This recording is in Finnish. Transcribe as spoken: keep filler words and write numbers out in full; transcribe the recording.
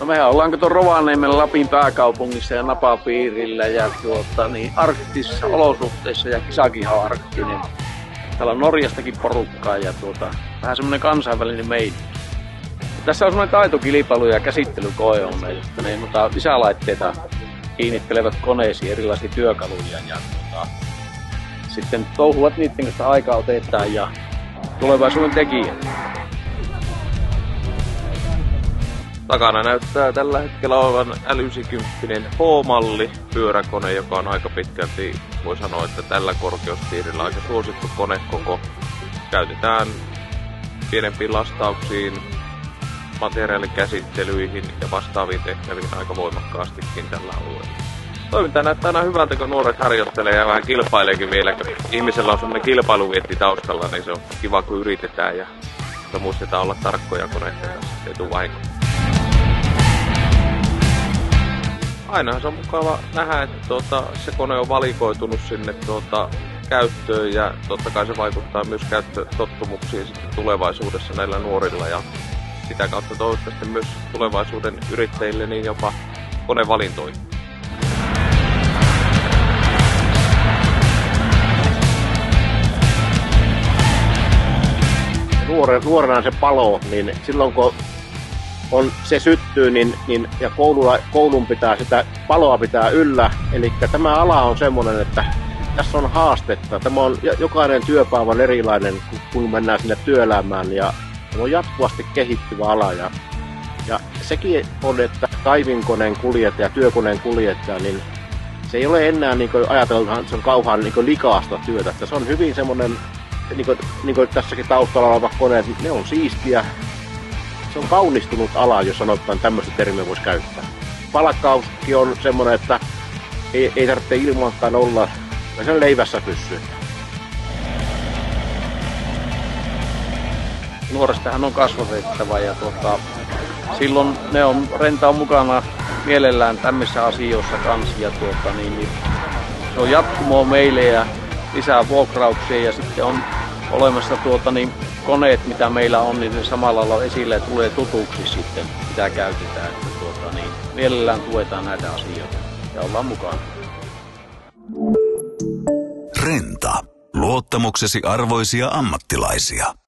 No mehän ollaan kato Rovaniemellä Lapin pääkaupungissa ja napapiirillä ja tuota, niin arktisissa olosuhteissa ja kisakin on arktinen. Täällä on Norjastakin porukkaa ja tuota, vähän semmonen kansainvälinen meitä. Tässä on semmoinen taitokilpailu ja käsittelykoe on meillä, että ne noita lisälaitteita kiinnittelevät koneisiin erilaisia työkaluja ja tuota, sitten touhuvat niiden kanssa aikaa otetaan ja tulevaisuuden tekijät. Takana näyttää tällä hetkellä olevan älysikymppinen H-malli pyöräkone, joka on aika pitkälti, voi sanoa, että tällä korkeuspiirillä aika suosittu konekoko. Käytetään pienempiin lastauksiin, materiaalikäsittelyihin ja vastaaviin tehtäviin aika voimakkaastikin tällä alueella. Toiminta näyttää aina hyvältä, kun nuoret harjoittelee ja vähän kilpaileekin vielä. Kun ihmisellä on sellainen kilpailuvietti taustalla, niin se on kiva, kun yritetään ja muistetaan olla tarkkoja koneiden kanssa, ei tule vahinkoa. Ainahan se on mukava nähdä, että tuota, se kone on valikoitunut sinne tuota, käyttöön ja totta kai se vaikuttaa myös käyttötottumuksiin sitten tulevaisuudessa näillä nuorilla ja sitä kautta toivottavasti myös tulevaisuuden yrittäjille niin jopa konevalintoihin. Nuorena se palo, niin silloin kun on, se syttyy niin, niin, ja koulua, koulun pitää sitä paloa pitää yllä. Eli tämä ala on semmoinen, että tässä on haastetta. Tämä on, jokainen työpäivä on erilainen, kun mennään sinne työelämään ja on jatkuvasti kehittyvä ala. Ja, ja sekin on, että kaivinkoneen kuljettaja, työkoneen kuljettaja, niin se ei ole enää niin kuin ajatellaan, että se on kauhean niin kuin likaasta työtä. Että se on hyvin semmoinen, niin kuin, niin kuin tässäkin taustalla oleva koneet, ne on siistiä. Se on kaunistunut ala, jos sanotaan tämmöistä termiä voisi käyttää. Palkkauskin on semmoinen, että ei, ei tarvitse ilmoittaa olla, ja sen leivässä pysyy. Nuoristahan on kasvatettava ja tuota, silloin ne on rentaa mukana mielellään tämmöisissä asioissa kanssa. Ja tuota, niin, niin, se on jatkumoa meille ja lisää vuokrauksia ja sitten on olemassa tuota, niin, koneet, mitä meillä on, niin ne samalla lailla esille tulee tutuksi sitten, mitä käytetään. Että, tuota, niin, mielellään tuetaan näitä asioita ja ollaan mukana. Renta. Luottamuksesi arvoisia ammattilaisia.